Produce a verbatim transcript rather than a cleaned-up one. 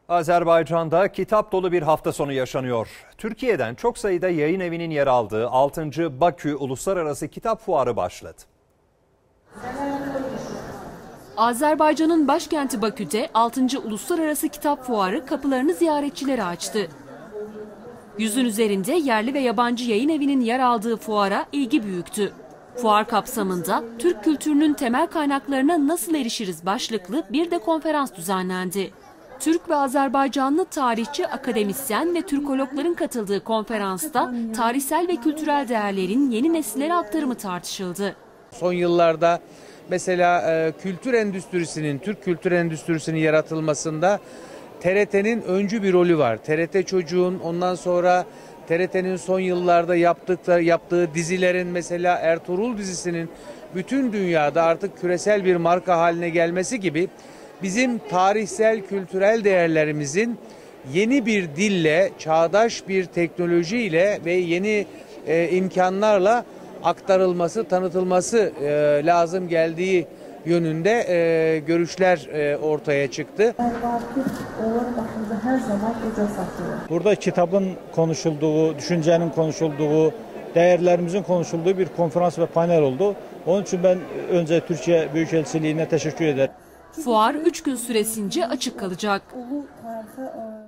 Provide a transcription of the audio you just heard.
Azerbaycan'da kitap dolu bir hafta sonu yaşanıyor. Türkiye'den çok sayıda yayın evinin yer aldığı altıncı Bakü Uluslararası Kitap Fuarı başladı. Azerbaycan'ın başkenti Bakü'de altıncı Uluslararası Kitap Fuarı kapılarını ziyaretçilere açtı. Yüzün üzerinde yerli ve yabancı yayın evinin yer aldığı fuara ilgi büyüktü. Fuar kapsamında Türk kültürünün temel kaynaklarına nasıl erişiriz başlıklı bir de konferans düzenlendi. Türk ve Azerbaycanlı tarihçi, akademisyen ve Türkologların katıldığı konferansta tarihsel ve kültürel değerlerin yeni nesillere aktarımı tartışıldı. Son yıllarda mesela e, kültür endüstrisinin, Türk kültür endüstrisinin yaratılmasında T R T'nin öncü bir rolü var. T R T Çocuğun, ondan sonra T R T'nin son yıllarda yaptıkları, yaptığı dizilerin, mesela Ertuğrul dizisinin bütün dünyada artık küresel bir marka haline gelmesi gibi bizim tarihsel, kültürel değerlerimizin yeni bir dille, çağdaş bir teknolojiyle ve yeni e, imkanlarla aktarılması, tanıtılması e, lazım geldiği yönünde e, görüşler e, ortaya çıktı. Burada kitabın konuşulduğu, düşüncenin konuşulduğu, değerlerimizin konuşulduğu bir konferans ve panel oldu. Onun için ben önce Türkiye Büyükelçiliğine teşekkür ederim. Fuar üç gün süresince açık kalacak.